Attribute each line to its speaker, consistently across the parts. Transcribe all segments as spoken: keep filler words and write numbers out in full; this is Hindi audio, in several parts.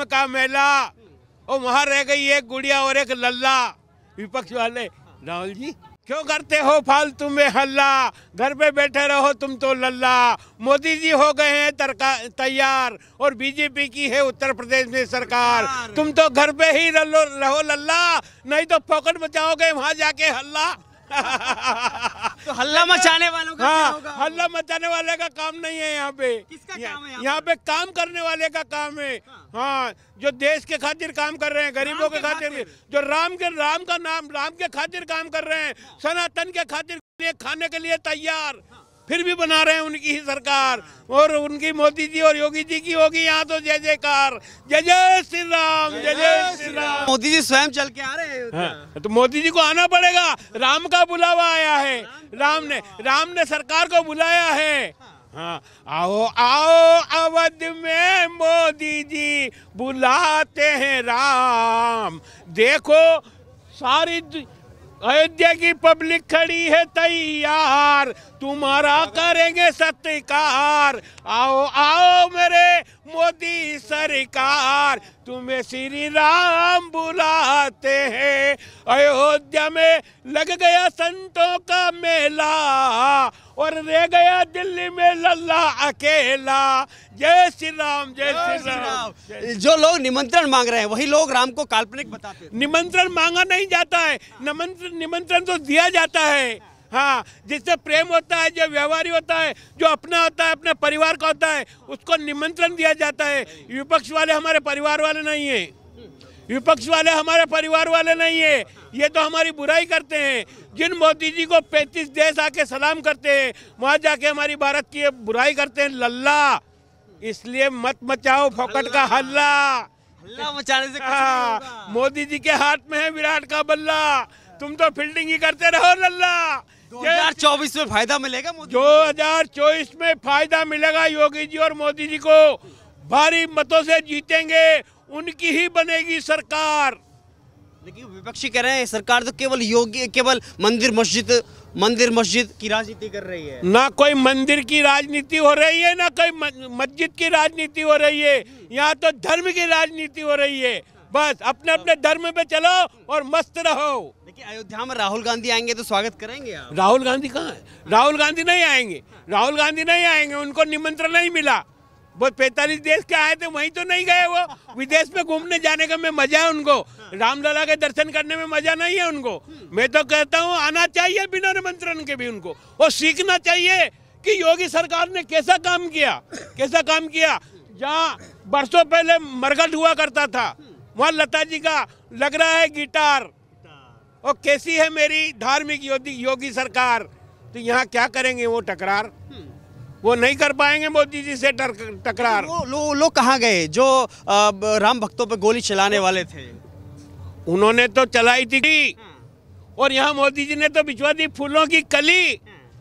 Speaker 1: राम का मेला, और वहाँ रह गई एक गुड़िया और एक लल्ला। विपक्ष वाले, राहुल जी क्यों करते हो फालतू में हल्ला, घर पे बैठे रहो तुम तो लल्ला। मोदी जी हो गए हैं तैयार और बीजेपी की है उत्तर प्रदेश में सरकार, तुम तो घर पे ही रहो लल्ला, नहीं तो पॉकेट बचाओगे वहाँ जाके हल्ला।
Speaker 2: तो हल्ला मचाने वालों का क्या होगा?
Speaker 1: हाँ, हल्ला मचाने वाले का काम नहीं है यहाँ पे।
Speaker 2: किसका काम है?
Speaker 1: यहाँ पे काम करने वाले का काम है। हाँ, जो देश के खातिर काम कर रहे हैं, गरीबों के खातिर, जो राम के राम का नाम राम के खातिर काम कर रहे हैं, सनातन के खातिर खाने के लिए तैयार, फिर भी बना रहे हैं उनकी ही सरकार। और उनकी मोदी जी और योगी जी की होगी यहाँ तो जय जयकार, जय जय श्री राम, जय जय श्री राम।
Speaker 2: मोदी जी स्वयं चल के आ रहे हैं।
Speaker 1: हाँ, तो मोदी जी को आना पड़ेगा, राम का बुलावा आया है, राम ने राम ने सरकार को बुलाया है। हाँ, आओ आओ अवध में मोदी जी बुलाते हैं राम, देखो सारी अयोध्या की पब्लिक खड़ी है तैयार, तुम्हारा करेंगे सत्कार। आओ आओ मेरे मोदी सरकार, तुम्हें श्री राम बुलाते हैं। अयोध्या में लग गया संतों का मेला और रह गया दिल्ली में लल्ला अकेला। जय श्री राम, जय श्री राम।
Speaker 2: जो लोग निमंत्रण मांग रहे हैं वही लोग राम को काल्पनिक बताते हैं।
Speaker 1: निमंत्रण मांगा नहीं जाता है, निमंत्रण निमंत्रण तो दिया जाता है। हाँ, जिससे प्रेम होता है, जो व्यवहारी होता है, जो अपना होता है, अपने परिवार का होता है, उसको निमंत्रण दिया जाता है। विपक्ष वाले हमारे परिवार वाले नहीं है, विपक्ष वाले हमारे परिवार वाले नहीं है, ये तो हमारी बुराई करते हैं। जिन मोदी जी को पैंतीस देश आके सलाम करते हैं, वहाँ जाके हमारी भारत की बुराई करते हैं लल्ला। इसलिए मत मचाओ फोकट का हल्ला,
Speaker 2: हल्ला मचाने से कुछ नहीं होगा।
Speaker 1: मोदी जी के हाथ में है विराट का बल्ला, तुम तो फील्डिंग ही करते रहो लल्ला।
Speaker 2: दो हज़ार चौबीस में फायदा मिलेगा मोदी?
Speaker 1: दो हज़ार चौबीस में फायदा मिलेगा, योगी जी और मोदी जी को भारी मतों से जीतेंगे, उनकी ही बनेगी सरकार।
Speaker 2: लेकिन विपक्षी कह रहे हैं सरकार तो केवल योगी केवल मंदिर मस्जिद मंदिर मस्जिद की राजनीति कर रही है।
Speaker 1: ना कोई मंदिर की राजनीति हो रही है, ना कोई मस्जिद की राजनीति हो रही है, यहाँ तो धर्म की राजनीति हो रही है। बस अपने अपने धर्म पे चलो और मस्त रहो।
Speaker 2: देखिए अयोध्या में राहुल गांधी आएंगे तो स्वागत करेंगे आप?
Speaker 1: राहुल गांधी कहाँ है? राहुल गांधी नहीं आएंगे, राहुल गांधी नहीं आएंगे, उनको निमंत्रण नहीं मिला। वो पैंतालीस देश के आए थे, वहीं तो नहीं गए। वो विदेश में घूमने जाने का में मजा है उनको, रामलला के दर्शन करने में मजा नहीं है उनको। मैं तो कहता हूँ आना चाहिए बिना निमंत्रण के भी उनको, और सीखना चाहिए कि योगी सरकार ने कैसा काम किया, कैसा काम किया। जहाँ बरसों पहले मरघट हुआ करता था, वहाँ लता जी का लग रहा है गिटार, और कैसी है मेरी धार्मिक योगी सरकार। तो यहाँ क्या करेंगे वो टकरार, वो नहीं कर पाएंगे मोदी जी से टकरार।
Speaker 2: वो लोग लो कहाँ गए जो आ, राम भक्तों पे गोली चलाने वाले थे?
Speaker 1: उन्होंने तो चलाई थी, और यहाँ मोदी जी ने तो बिछवा दी फूलों की कली,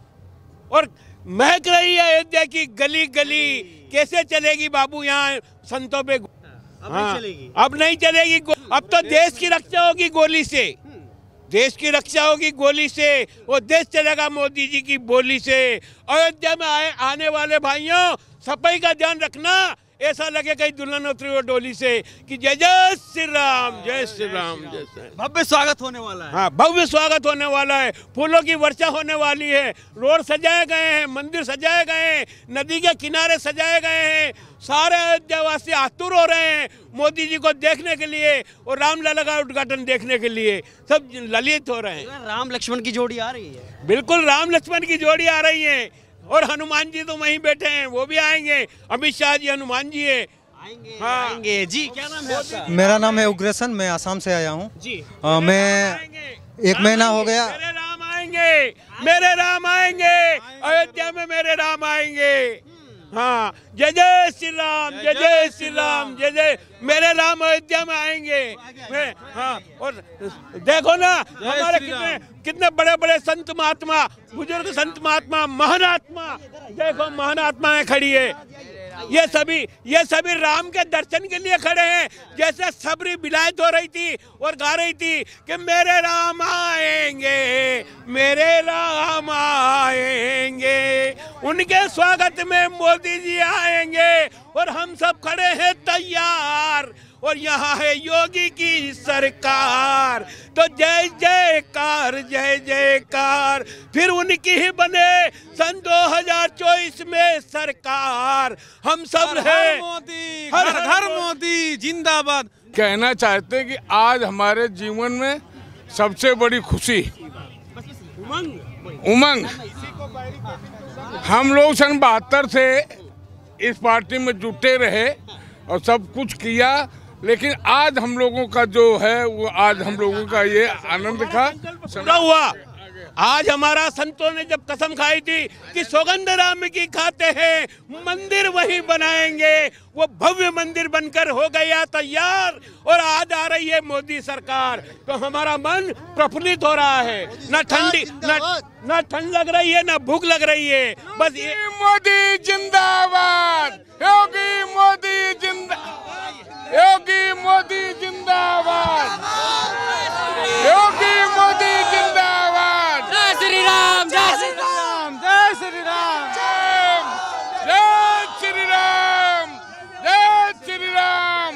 Speaker 1: और महक रही है अयोध्या की गली गली। कैसे चलेगी बाबू यहाँ संतों पे?
Speaker 2: अब नहीं चलेगी,
Speaker 1: अब नहीं चलेगी। अब तो देश की रक्षा होगी गोली से, देश की रक्षा होगी गोली से, वो देश चलेगा मोदी जी की बोली से। अयोध्या में आए आने वाले भाइयों, सफाई का ध्यान रखना, ऐसा लगे कहीं दुल्हन उतरी हो डोली से कि जय जय श्री राम, जय श्री राम, जय श्री राम।
Speaker 2: भव्य स्वागत होने वाला है।
Speaker 1: हाँ, भव्य स्वागत होने वाला है, फूलों की वर्षा होने वाली है, रोड सजाए गए हैं, मंदिर सजाए गए हैं, नदी के किनारे सजाए गए हैं। सारे अयोध्यावासी आतुर हो रहे हैं मोदी जी को देखने के लिए और रामलला का उद्घाटन देखने के लिए, सब ललित हो रहे हैं।
Speaker 2: राम लक्ष्मण की जोड़ी आ रही है?
Speaker 1: बिल्कुल, राम लक्ष्मण की जोड़ी आ रही है, और हनुमान जी तो वहीं बैठे हैं, वो भी आएंगे। अमित शाह जी हनुमान जी है,
Speaker 2: आएंगे।
Speaker 1: हाँ।
Speaker 2: आएंगे जी। क्या नाम है आपका?
Speaker 3: मेरा नाम है उग्रसन, मैं आसाम से आया हूँ
Speaker 2: जी।
Speaker 3: आ, मैं एक महीना हो गया।
Speaker 1: मेरे राम आएंगे, मेरे राम आएंगे, अयोध्या में मेरे राम आएंगे। हाँ, जय जय श्री राम, जय जय श्री राम, जय जय, मेरे राम अयोध्या में आएंगे। मैं हाँ, और देखो ना हमारे कितने कितने बड़े बड़े संत महात्मा, बुजुर्ग संत महात्मा, महान आत्मा, देखो महान आत्माएं खड़ी है। ये सभी ये सभी राम के दर्शन के लिए खड़े हैं। जैसे सबरी विलायत हो रही थी और गा रही थी कि मेरे राम आएंगे, मेरे राम आएंगे, उनके स्वागत में मोदी जी आएंगे, और हम सब खड़े हैं तैयार, और यहाँ है योगी की सरकार। तो जय जयकार जय जयकार, फिर उनकी ही बने सन दो हज़ार चौबीस में सरकार। हम सब है
Speaker 4: मोदी, हर घर मोदी जिंदाबाद।
Speaker 5: कहना चाहते हैं कि आज हमारे जीवन में सबसे बड़ी खुशी उमंग, हम लोग सन बहत्तर से इस पार्टी में जुटे रहे और सब कुछ किया, लेकिन आज हम लोगों का जो है वो आज हम लोगों का ये आनंद का
Speaker 1: पूरा हुआ। आज हमारा संतों ने जब कसम खाई थी कि सौगंध राम की खाते हैं, मंदिर वही बनाएंगे, वो भव्य मंदिर बनकर हो गया तैयार। और आज आ रही है मोदी सरकार, तो हमारा मन प्रफुल्लित हो रहा है। न ठंडी न न ठंड लग रही है, न भूख लग रही है। बस ये
Speaker 5: मोदी जिंदाबाद, योगी मोदी जिंदा, योगी मोदी जिंदाबाद, योगी मोदी जिंदाबाद।
Speaker 2: जय श्री राम, जय श्री
Speaker 4: राम, जय श्री राम,
Speaker 5: जय श्री राम, जय श्री राम,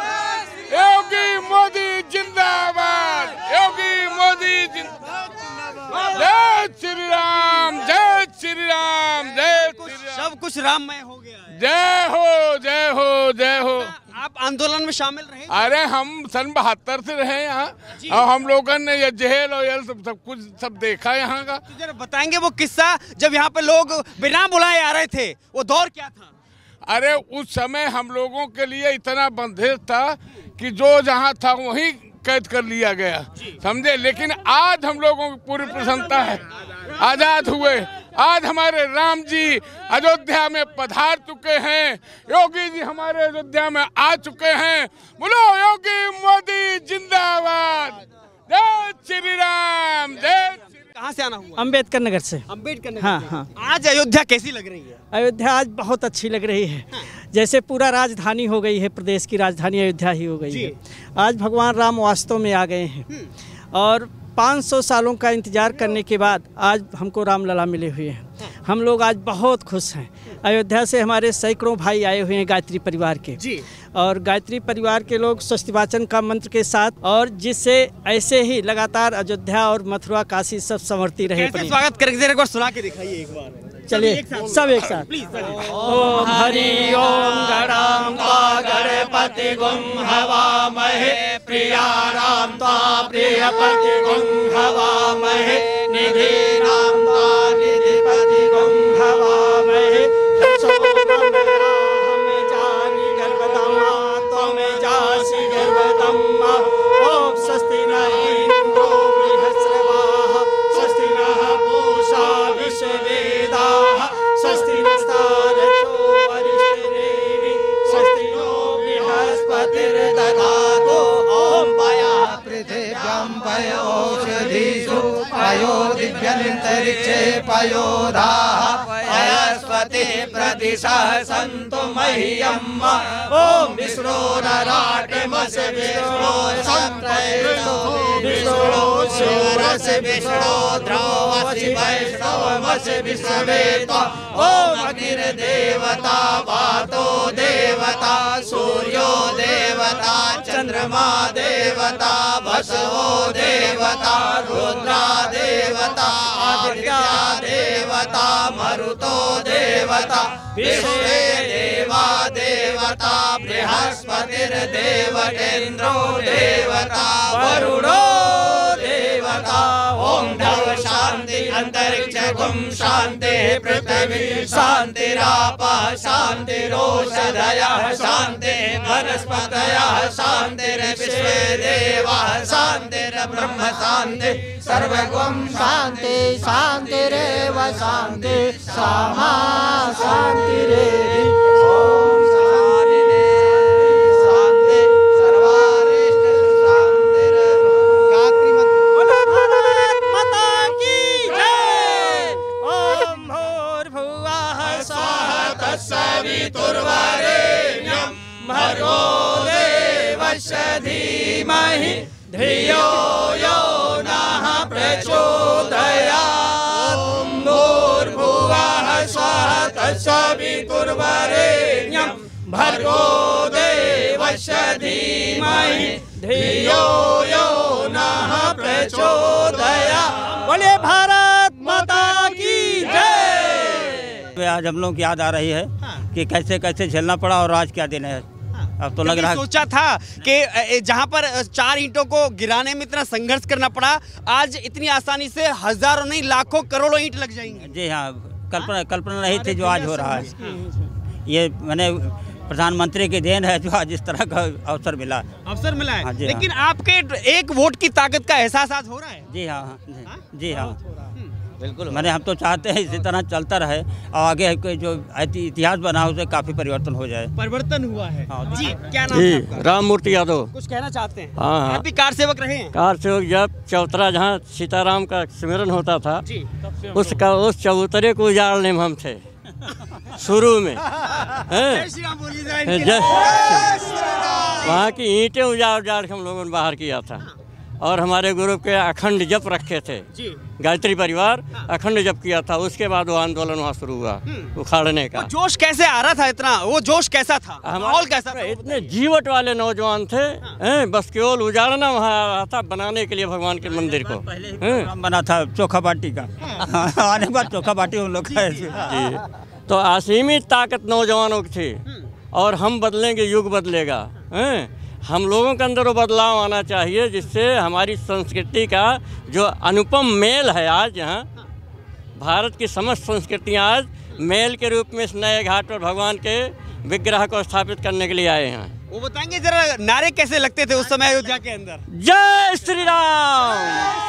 Speaker 5: योगी मोदी जिंदाबाद, योगी मोदी जिंदाबाद, जय श्री राम, जय श्री राम, जय श्री राम।
Speaker 2: सब कुछ राममय हो गया है।
Speaker 5: जय हो, जय हो, जय हो।
Speaker 2: आप आंदोलन में शामिल रहे?
Speaker 5: अरे हम सन बहत्तर से रहे यहाँ, और हम लोगों ने ये जेल और ये सब सब कुछ सब देखा यहाँ का।
Speaker 2: तो जरा बताएंगे वो किस्सा जब यहाँ पे लोग बिना बुलाए आ रहे थे, वो दौर क्या था?
Speaker 5: अरे उस समय हम लोगों के लिए इतना बंधेज था कि जो जहाँ था वहीं कैद कर लिया गया, समझे। लेकिन आज हम लोगों की पूरी प्रसन्नता है, आजाद हुए। आज हमारे राम जी अयोध्या में पधार चुके हैं, योगी जी हमारे अयोध्या में आ चुके हैं। बोलो योगी मोदी जिंदाबाद, जय श्री राम, जय।
Speaker 2: कहाँ से आना हुआ?
Speaker 6: अम्बेडकर नगर से।
Speaker 2: अम्बेडकर नगर
Speaker 6: हाँ
Speaker 2: से।
Speaker 6: हाँ।
Speaker 2: आज अयोध्या कैसी लग रही है?
Speaker 6: अयोध्या आज बहुत अच्छी लग रही है, जैसे पूरा राजधानी हो गई है, प्रदेश की राजधानी अयोध्या ही हो गई है। आज भगवान राम वास्तव में आ गए हैं और पाँच सौ सालों का इंतजार करने के बाद आज हमको रामलला मिले हुए हैं। हम लोग आज बहुत खुश हैं। अयोध्या से हमारे सैकड़ों भाई आए हुए हैं गायत्री परिवार के
Speaker 2: जी।
Speaker 6: और गायत्री परिवार के लोग स्वस्तिवाचन का मंत्र के साथ, और जिससे ऐसे ही लगातार अयोध्या और मथुरा काशी सब संवरती रहे।
Speaker 2: कैसे स्वागत करेंगे एक बार सुना के दिखाइए एक बार।
Speaker 6: चलिए सब एक साथ। ओम हरि ओम गणांबा गणपति गुं हवामहे, प्रिया राम ता प्रियपति गुं हवामहे, निधि राम ता निधिपति गुं हवामहे। हमें जानी गर्भतमा तमें जासी गर्भतमा। ओम स्वस्ति न इंद्रो बृहस्पतिः, स्वस्ति नः पूषा विश्ववेदाः, स्वस्ति नस्तारचो वरिष्ठदेवी, स्वस्ति नो बृहस्पतिर्दधातु। ओम पया
Speaker 3: पृथिव्यां पयोषधीषु पयो दिव्यन्तरिक्षे पयोधाः, पयस्पति प्रदिशः सन्तु मह्यम्। ओम विष्णु नराटिमस विष्णु सन्तैर्षो विष्णु शूरस विष्णु द्रवसि वैष्णवमस विश्ववेद। ओम अग्निर्देवता वातो देवता, सूर्यो देवता, चंद्रमा देवता, वसवो देवता, रुद्रा देवता, आदित्या देवता, मरुतो देवता, विश्वे देवा देवता, बृहस्पतिर्देवतेन्द्रो देवता, वरुणो देवता। ओम द्रव शांति अंतरिक्ष गुम शांति, पृथ्वी शांतिरापः शांतिरोषधयः शांति, वनस्पतयः शांतिर्विश्वे देवाः शांतिर्ब्रह्म शांति, सर्वगुं शांति शांतिरेव शांति, सामा शांतिरेव। ओम शांति शांति सर्वारिष्ट शांतिरेव। गायत्री मंत्र। माता की जय। ओम भूर्भुवः स्वः तत्सवितुर्वरेण्यं, भर्गो देवस्य धीमहि धियो यो नः प्रचोदयात्। ओम भूर्भुवः स्वः तत्सवितुर्वरेण्यं, भर्गो देवस्य धीमहि धियो यो नः प्रचोदयात्।
Speaker 6: बोले भारत माता की जय।
Speaker 7: आज हम लोग की याद आ रही है कि कैसे कैसे झेलना पड़ा और आज क्या दिन है। अब तो लग रहा है
Speaker 2: सोचा था कि जहां पर चार ईंटों को गिराने में इतना संघर्ष करना पड़ा, आज इतनी आसानी से हजारों नहीं लाखों करोड़ों ईंट लग जाएंगे।
Speaker 7: जी हाँ, कल्पना कल्पना नहीं थी जो आज हो रहा है। ये मैंने प्रधानमंत्री की देन है जो आज इस तरह का अवसर मिला
Speaker 2: अवसर मिला है।
Speaker 7: हाँ, जी
Speaker 2: लेकिन
Speaker 7: हाँ।
Speaker 2: आपके एक वोट की ताकत का एहसास आज हो रहा है।
Speaker 7: जी हाँ, हाँ जी हाँ बिल्कुल। मैंने हम तो चाहते हैं इसी तरह चलता रहे और आगे के जो इतिहास बना उसे काफी परिवर्तन हो जाए।
Speaker 2: परिवर्तन हुआ है।
Speaker 7: हाँ,
Speaker 2: जी क्या नाम है आपका?
Speaker 8: राम मूर्ति यादव।
Speaker 2: कुछ कहना चाहते हैं?
Speaker 8: हाँ, हाँ।
Speaker 2: आप भी कार सेवक रहे हैं?
Speaker 8: कार सेवक जब चौतरा जहाँ सीताराम का सिमरन होता था
Speaker 2: जी,
Speaker 8: उसका उस चबूतरे को उजाड़ने में हम थे शुरू में।
Speaker 2: जय श्री राम बोलिए जरा इनके।
Speaker 8: जय वहाँ की ईंटें उजाड़ उजाड़ के हम लोगों ने बाहर किया था और हमारे ग्रुप के अखंड जप रखे थे।
Speaker 2: जी।
Speaker 8: गायत्री परिवार अखंड जप किया था। उसके बाद वो आंदोलन वहाँ शुरू हुआ उखाड़ने का।
Speaker 2: वो जोश कैसे आ रहा था इतना? वो जोश कैसा था? माहौल कैसा था?
Speaker 8: इतने जीवट वाले नौजवान थे हैं, बस केवल उजाड़ना वहाँ आ रहा था, बनाने के लिए भगवान के मंदिर को।
Speaker 7: प्रोग्राम बना था चोखा बाटी का आने के बाद चोखा बाटी हम लोग खाए थे।
Speaker 8: जी। तो असीमित ताकत नौजवानों की थी और हम बदलेंगे, युग बदलेगा। हैं, हम लोगों के अंदर वो बदलाव आना चाहिए जिससे हमारी संस्कृति का जो अनुपम मेल है आज यहाँ भारत की समस्त संस्कृतियाँ आज मेल के रूप में इस नए घाट पर भगवान के विग्रह को स्थापित करने के लिए आए हैं।
Speaker 2: वो बताएंगे जरा नारे कैसे लगते थे उस समय अयोध्या के अंदर?
Speaker 8: जय श्री राम,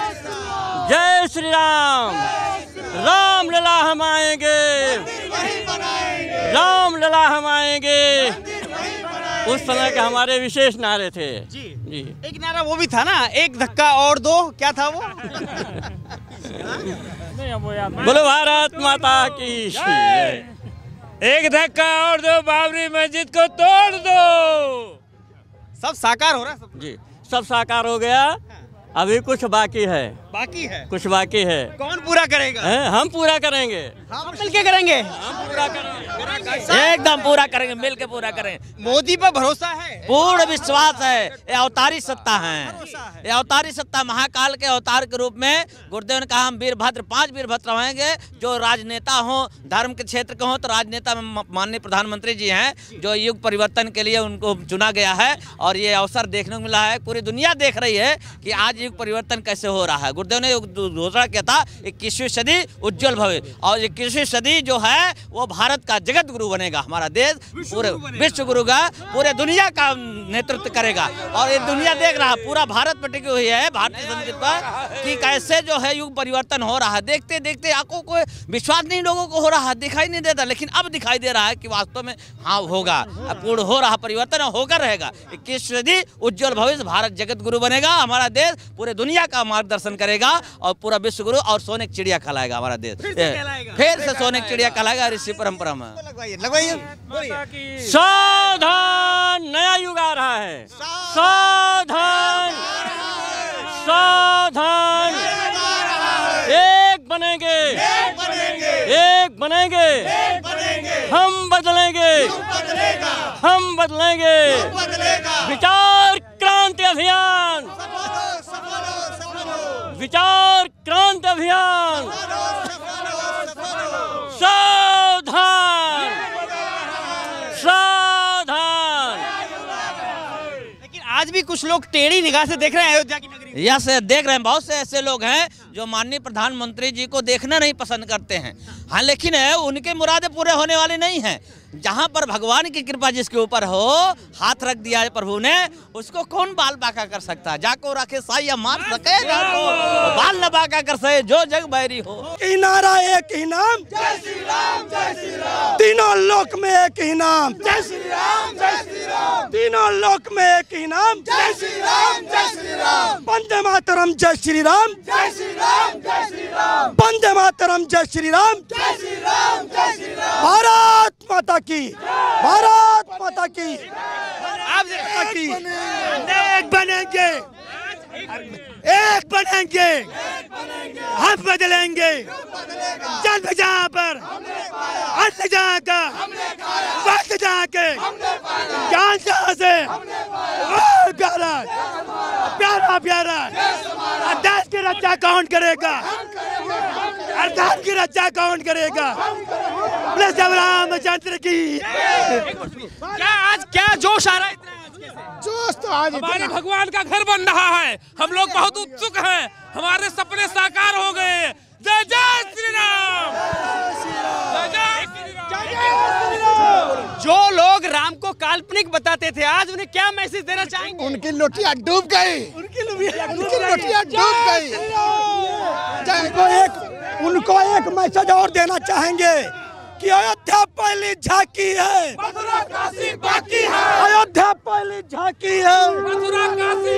Speaker 8: जय श्री राम, राम लला हम आएंगे, राम लला हम आएंगे। उस समय के हमारे विशेष नारे थे।
Speaker 2: जी
Speaker 8: जी।
Speaker 2: एक नारा वो भी था ना, एक धक्का और दो, क्या था वो?
Speaker 8: बोलो भारत माता की जय।
Speaker 1: एक धक्का और दो, बाबरी मस्जिद को तोड़ दो।
Speaker 2: सब साकार हो रहा है सब।
Speaker 8: जी, सब साकार हो गया, अभी कुछ बाकी है।
Speaker 2: बाकी है?
Speaker 8: कुछ बाकी है।
Speaker 2: कौन पूरा करेगा?
Speaker 8: हैं, हम पूरा करेंगे।
Speaker 2: हम मिलके करेंगे।
Speaker 8: हम पूरा करेंगे।
Speaker 3: एकदम पूरा करेंगे, मिल के पूरा करेंगे।
Speaker 2: मोदी पर भरोसा है?
Speaker 3: पूर्ण विश्वास है। ये अवतारी सत्ता है, ये अवतारी सत्ता महाकाल के अवतार के रूप में गुरुदेव ने कहा हम वीरभद्र, पांच वीरभद्र रहेंगे। जो राजनेता हो, धर्म के क्षेत्र के हो तो राजनेता में माननीय प्रधानमंत्री जी हैं जो युग परिवर्तन के लिए उनको चुना गया है और ये अवसर देखने को मिला है। पूरी दुनिया देख रही है कि आज युग परिवर्तन कैसे हो रहा है। गुरुदेव ने घोषणा किया था इक्कीसवीं सदी उज्जवल भवे, और इक्कीसवीं सदी जो है वो भारत का जगत गुरु बनेगा। हमारा देश पूरे विश्व गुरु का, पूरे दुनिया का नेतृत्व करेगा। और ये दुनिया देख रहा है, पूरा भारत पर टिकी हुई है भारतीय संस्कृति पर कि कैसे जो है युग परिवर्तन हो रहा है। देखते देखते आंखों को विश्वास नहीं लोगों को हो रहा है, दिखाई नहीं देता, लेकिन अब दिखाई दे रहा है कि वास्तव में हाँ होगा, पूर्ण हो रहा परिवर्तन होकर रहेगा। इक्कीसवीं सदी उज्जवल भविष्य, भारत जगत गुरु बनेगा। हमारा देश पूरे दुनिया का मार्गदर्शन करेगा और पूरा विश्व गुरु और सोने की चिड़िया कहलाएगा हमारा देश। फिर से सोने की चिड़िया कहलाएगा ऋषि परंपरा में।
Speaker 8: सावधान, नया युग आ रहा है। सावधान, सावधान, एक बनेंगे, एक बनेंगे, हम बदलेंगे, हम बदलेंगे। विचार क्रांति अभियान, विचार क्रांति अभियान। सावधान, सावधान।
Speaker 2: लेकिन आज भी कुछ लोग टेढ़ी निगाह से देख रहे हैं अयोध्या की नगरी।
Speaker 3: यस, देख रहे हैं, बहुत से ऐसे लोग हैं जो माननीय प्रधानमंत्री जी को देखना नहीं पसंद करते हैं। हाँ, लेकिन उनके मुरादें पूरे होने वाली नहीं हैं। जहाँ पर भगवान की कृपा जिसके ऊपर हो, हाथ रख दिया है प्रभु ने, उसको कौन बाल बाका कर सकता है? जाको रखे साई मार सके जाको, बाल न बाका कर सके जो जग बैरी हो।
Speaker 4: नारा एक ही नाम, जय श्री राम, जय श्री राम। तीनों लोक में एक ही नाम, जय श्री राम, जय श्री राम। तीनों लोक में एक ही नाम, जय श्री राम, जय श्री राम। वंदे मातरम, जय श्री राम, जय श्री राम, जय श्री राम। वंदे मातरम, जय श्री राम, जय श्री राम, जय श्री राम। भारत माता की, भारत माता की,
Speaker 2: आप
Speaker 4: की। एक बनेंगे, एक बनेंगे, हम बदलेंगे। जन्म जहाँ पर, अन्न जहाँ का, वक्त जहाँ के, ज्ञान जहाँ से, ओ प्यारा प्यारा प्यारा। देश की रक्षा कौन करेगा? अर्धान की रक्षा कौन करेगा? बोले जब रामचंद्र की।
Speaker 2: क्या आज क्या जोश आ रहा है?
Speaker 4: जोश तो आज
Speaker 9: हमारे भगवान का घर बन रहा है। हम लोग बहुत उत्सुक हैं, हमारे सपने साकार हो गए। जय जय श्री राम, जय जय श्री राम।
Speaker 2: जो लोग राम को काल्पनिक बताते थे, आज उन्हें क्या मैसेज देना चाहेंगे?
Speaker 4: उनकी लोटियां डूब गई, उनकी लोटियां डूब गई। उनको एक उनको एक मैसेज और देना चाहेंगे कि अयोध्या पहली झांकी है,
Speaker 9: मथुरा काशी बाकी है,
Speaker 4: अयोध्या पहली झांकी है।
Speaker 9: मथुरा काशी